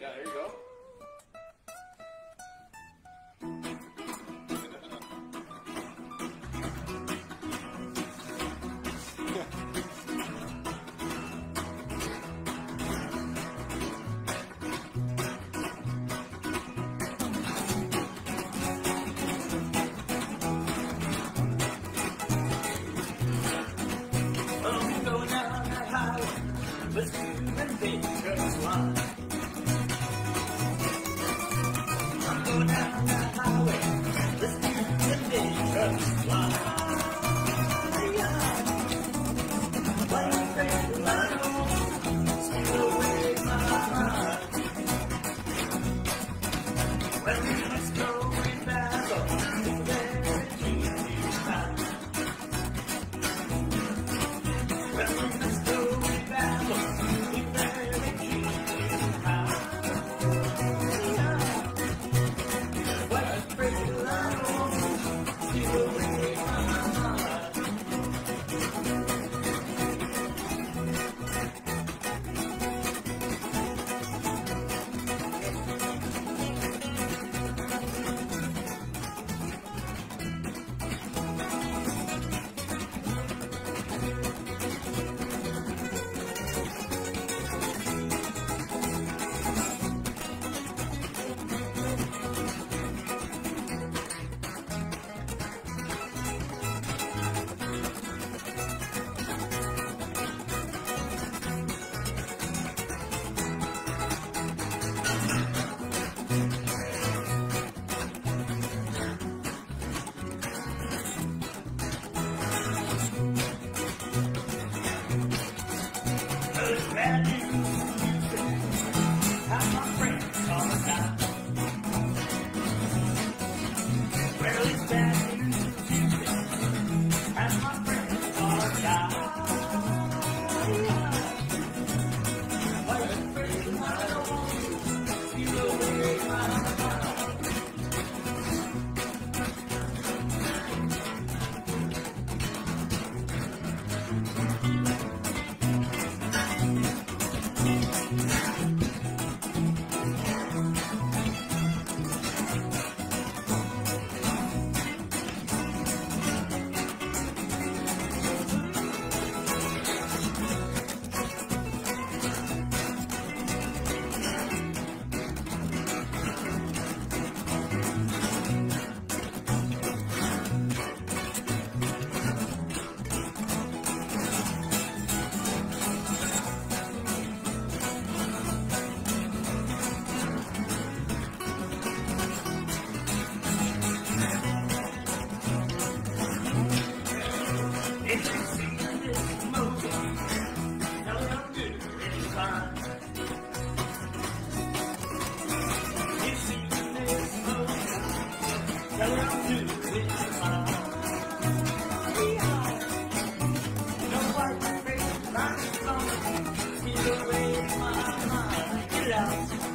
Yeah, there you go. Let's do the dangerous line. I'm going down that highway. Let's do the dangerous line. Like a Freightliner, steal away my mind. Well, let's go and battle in very easy time. Well, let's go and battle. Bad news, how my friends are down. Well, it's bad news, how my friends are down. Like a Freightliner, steal away my If you see this movie, tell it I'm good, it's fine. If you see this movie, tell it I'm good, it's fine. No white Freightliner, steal away my mind. Get out.